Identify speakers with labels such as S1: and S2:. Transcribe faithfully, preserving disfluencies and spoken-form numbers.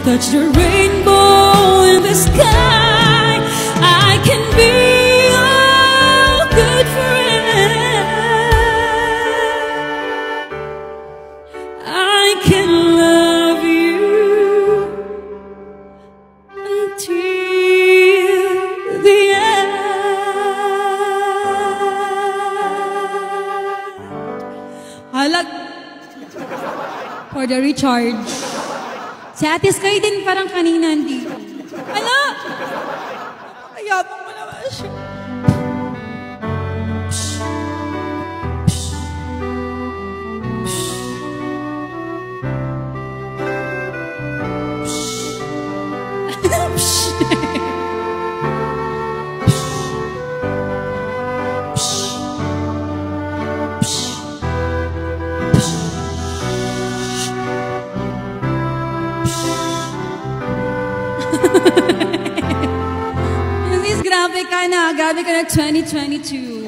S1: touch the rainbow in the sky, I can be a good friend. I can love you until the end. Halag for the recharge. Si Ate Sky din parang kanina hindi. Ano? Ayabang mo naman siya. Grabe ka na, grabe ka na twenty twenty-two.